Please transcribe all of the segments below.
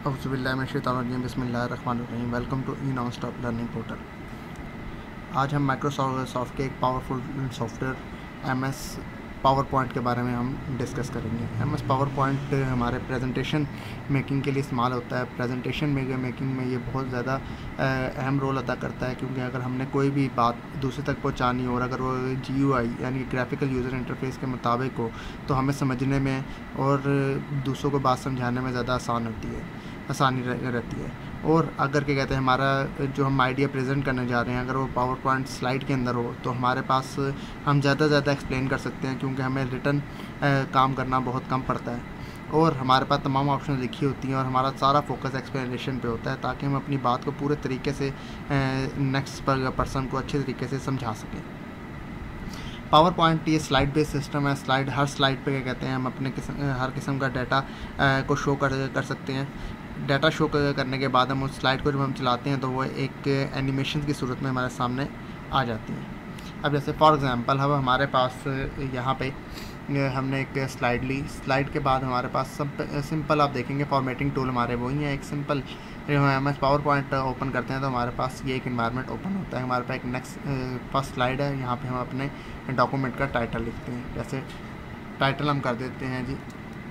औज़ुबिल्लाहिमिनश्शैतानिर्रजीम बिस्मिल्लाहिर्रहमानिर्रहीम। Welcome to E non stop learning portal. आज हम माइक्रोसॉफ्ट के एक powerful software MS PowerPoint के बारे में हम डिस्कस करेंगे। MS पावर पॉइंट हमारे प्रेजेंटेशन मेकिंग के लिए इस्तेमाल होता है। प्रेजेंटेशन मेकिंग में ये बहुत ज़्यादा अहम रोल अदा करता है, क्योंकि अगर हमने कोई भी बात दूसरे तक पहुंचानी हो और अगर वो GUI यानी ग्राफिकल यूज़र इंटरफेस के मुताबिक हो तो हमें समझने में और दूसरों को बात समझाने में ज़्यादा आसानी रहती है। और अगर क्या कहते हैं, हमारा जो हम आइडिया प्रेजेंट करने जा रहे हैं अगर वो पावर पॉइंट स्लाइड के अंदर हो तो हमारे पास हम ज़्यादा से ज़्यादा एक्सप्लेन कर सकते हैं, क्योंकि हमें रिटर्न काम करना बहुत कम पड़ता है और हमारे पास तमाम ऑप्शन लिखी होती हैं और हमारा सारा फोकस एक्सप्लेनेशन पे होता है, ताकि हम अपनी बात को पूरे तरीके से नेक्स्ट पर्सन को अच्छे तरीके से समझा सकें। पावर पॉइंट ये स्लाइड बेस्ड सिस्टम है। हर स्लाइड पे क्या कहते हैं, हम अपने हर किस्म का डाटा को शो कर सकते हैं। डाटा शो करने के बाद हम उस स्लाइड को जब हम चलाते हैं तो वो एक एनिमेशन की सूरत में हमारे सामने आ जाती हैं। अब जैसे फॉर एग्ज़ाम्पल अब हमारे पास यहाँ पे हमने एक स्लाइड ली। स्लाइड के बाद हमारे पास सिंपल आप देखेंगे फॉर्मेटिंग टूल हमारे वही है। एक सिंपल जब हम पावर पॉइंट ओपन करते हैं तो हमारे पास ये एक इन्वायरमेंट ओपन होता है। हमारे पास एक नेक्स्ट फर्स्ट स्लाइड है, यहाँ पे हम अपने डॉक्यूमेंट का टाइटल लिखते हैं। जैसे टाइटल हम कर देते हैं जी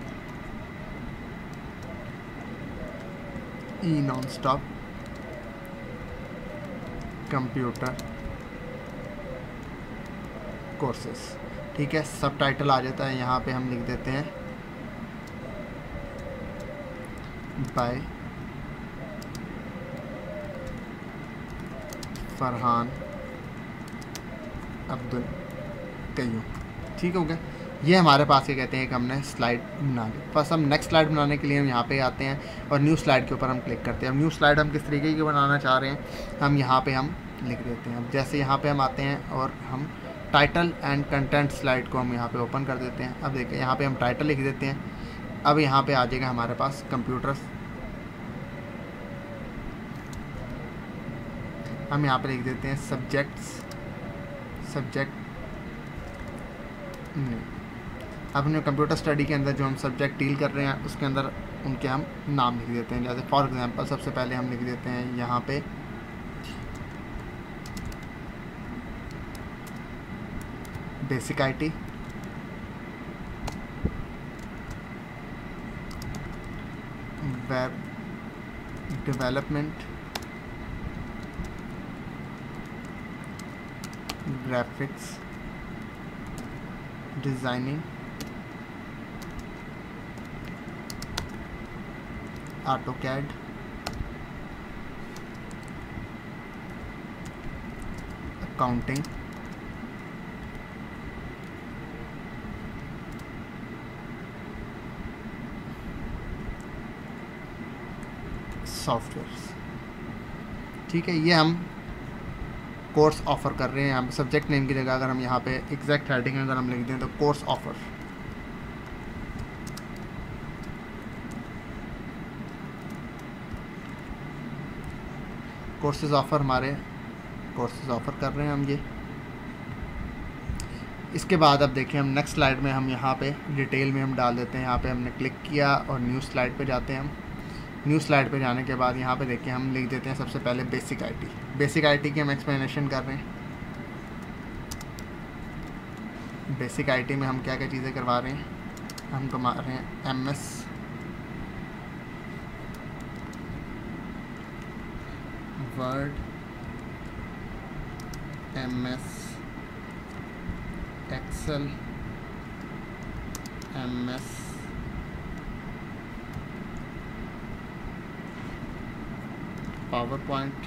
E non stop computer courses. ठीक है, सब टाइटल आ जाता है। यहाँ पे हम लिख देते हैं बाय फरहान अब्दुल कय्यूम। ठीक हो गया। ये हमारे पास क्या कहते हैं कि हमने स्लाइड बना ली। बस हम नेक्स्ट स्लाइड बनाने के लिए हम यहाँ पे आते हैं और न्यू स्लाइड के ऊपर हम क्लिक करते हैं। अब न्यू स्लाइड हम किस तरीके की बनाना चाह रहे हैं हम यहाँ पे हम लिख देते हैं। अब जैसे यहाँ पे हम आते हैं और हम टाइटल एंड कंटेंट स्लाइड को हम यहाँ पे ओपन कर देते हैं। अब देखिए यहाँ पे हम टाइटल लिख देते हैं। अब यहाँ पे आ जाएगा हमारे पास कंप्यूटर्स। हम यहाँ पे लिख देते हैं सब्जेक्ट अब हमने कंप्यूटर स्टडी के अंदर जो हम सब्जेक्ट डील कर रहे हैं उसके अंदर उनके हम नाम लिख देते हैं। जैसे फॉर एग्जांपल सबसे पहले हम लिख देते हैं यहाँ पे basic IT, web development, graphics designing, AutoCAD, accounting, softwares. ठीक है, ये हम कोर्स ऑफ़र कर रहे हैं। यहाँ सब्जेक्ट नेम की जगह अगर हम यहाँ पे एग्जैक्ट हेडिंग अगर हम लिख दें तो कोर्स ऑफ़र। कोर्सेज ऑफ़र हमारे कोर्सेज ऑफ़र कर रहे हैं हम ये। इसके बाद अब देखिए हम नेक्स्ट स्लाइड में हम यहाँ पे डिटेल में हम डाल देते हैं। यहाँ पे हमने क्लिक किया और न्यू स्लाइड पे जाते हैं हम। न्यू स्लाइड पे जाने के बाद यहाँ पे देखिए हम लिख देते हैं सबसे पहले बेसिक IT की हम एक्सप्लेनेशन कर रहे हैं। बेसिक IT में हम क्या क्या चीज़ें करवा रहे हैं, हम करवा रहे हैं MS word, MS excel, MS PowerPoint.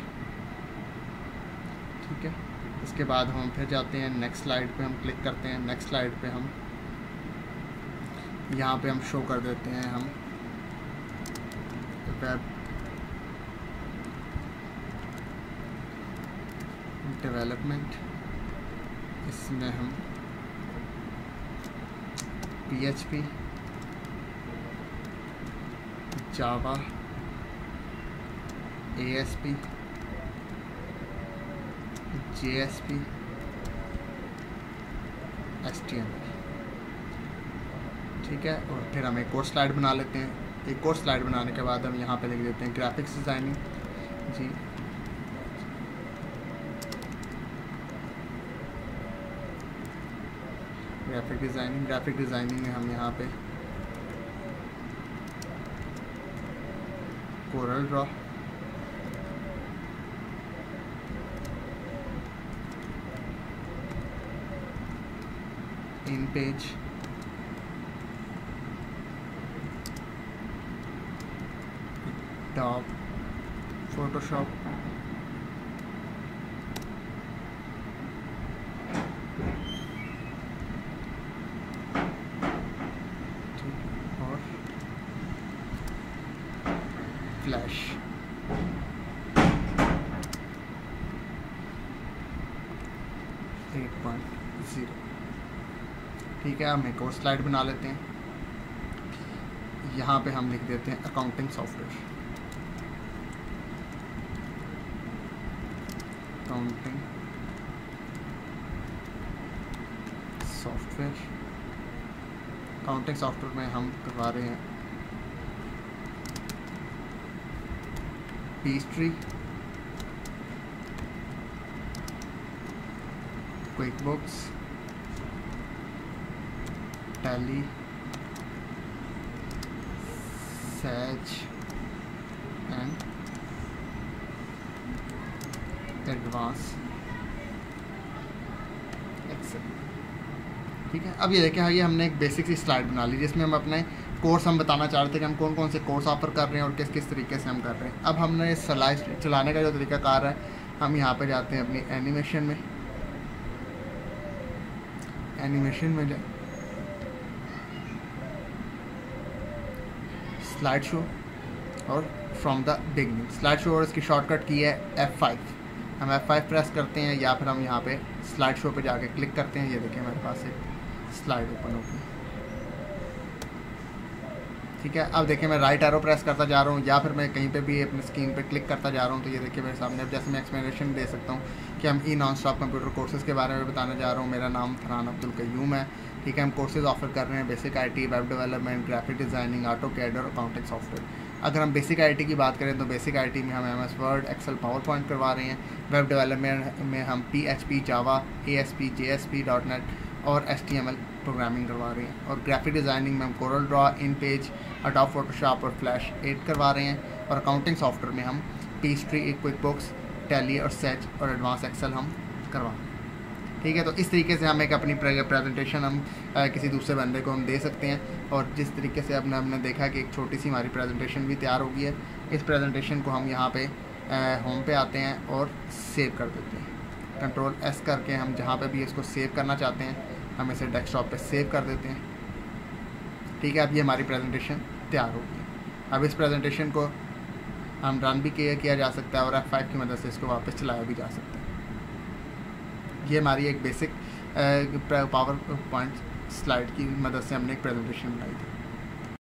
ठीक है, इसके बाद हम फिर जाते हैं नेक्स्ट स्लाइड पे, हम क्लिक करते हैं। नेक्स्ट स्लाइड पे हम यहाँ पे हम शो कर देते हैं हम वेब डेवलपमेंट। इसमें हम PHP, Java, ASP, JSP, HTML। ठीक है, और फिर हम एक और स्लाइड बना लेते हैं। एक और स्लाइड बनाने के बाद हम यहाँ पे लिख देते हैं ग्राफिक्स डिज़ाइनिंग जी। ग्राफिक डिज़ाइनिंग में हम यहाँ पे corel draw, InPage, top, Photoshop, और फ्लैश। ठीक है, हम एक और स्लाइड बना लेते हैं। यहाँ पे हम लिख देते हैं अकाउंटिंग सॉफ्टवेयर, अकाउंटिंग सॉफ्टवेयर में हम करवा रहे हैं Peachtree, QuickBooks, Tally, Sage and advance excel. ठीक है, अब ये देखें, ये हमने एक बेसिक सी स्लाइड बना ली जिसमें हम अपने कोर्स हम बताना चाह रहे थे कि हम कौन कौन से कोर्स ऑफर कर रहे हैं और किस किस तरीके से हम कर रहे हैं। अब हमने स्लाइड चलाने का जो तरीकाकार है, हम यहाँ पे जाते हैं अपनी एनिमेशन में स्लाइड शो और from the beginning slide show, और इसकी शॉर्टकट की है F5। हम F5 प्रेस करते हैं या फिर हम यहाँ पे स्लाइड शो पे जाके क्लिक करते हैं। ये देखिए मेरे पास एक स्लाइड ओपन होगी। ठीक है, अब देखिए मैं राइट एरो प्रेस करता जा रहा हूँ या फिर मैं कहीं पे भी अपनी स्क्रीन पे क्लिक करता जा रहा हूँ, तो ये देखिए मेरे सामने। अब जैसे मैं एक्सप्लेनेशन दे सकता हूँ कि हम नॉन स्टॉप कंप्यूटर कोर्सेज़ के बारे में बताने जा रहा हूँ। मेरा नाम फरहान अब्दुल क़य्यूम है। ठीक है, हम कोर्सेज़ ऑफर कर रहे हैं basic IT, web development, graphic designing, AutoCAD और अकाउंटिंग सॉफ्टवेयर। अगर हम बेसिक IT की बात करें तो बेसिक IT में हम MS word, excel, PowerPoint करवा रहे हैं। वेब डेवलपमेंट में हम PHP, Java, ASP, JSP, .NET और HTML प्रोग्रामिंग करवा रहे हैं। और ग्राफिक डिज़ाइनिंग में हम corel draw, InPage, Adobe Photoshop और फ्लैश 8 करवा रहे हैं। और अकाउंटिंग सॉफ्टवेयर में हम पेस्ट्री, क्विकबुक्स, टैली और सैज और एडवांस एक्सेल हम करवा रहे हैं। ठीक है, तो इस तरीके से हम एक अपनी प्रेजेंटेशन हम किसी दूसरे बंदे को हम दे सकते हैं। और जिस तरीके से हमने देखा कि एक छोटी सी हमारी प्रेजेंटेशन भी तैयार हो गई है। इस प्रेजेंटेशन को हम यहाँ पे होम पे आते हैं और सेव कर देते हैं। कंट्रोल S करके हम जहाँ पे भी इसको सेव करना चाहते हैं हम इसे डेस्कटॉप पे सेव कर देते हैं। ठीक है, अब ये हमारी प्रेजेंटेशन तैयार हो गई। अब इस प्रेजेंटेशन को हम रन भी किया जा सकता है और F5 की मदद से इसको वापस चलाया भी जा सकता है। ये हमारी एक बेसिक पावर पॉइंट स्लाइड की मदद से हमने एक प्रेजेंटेशन बनाई थी।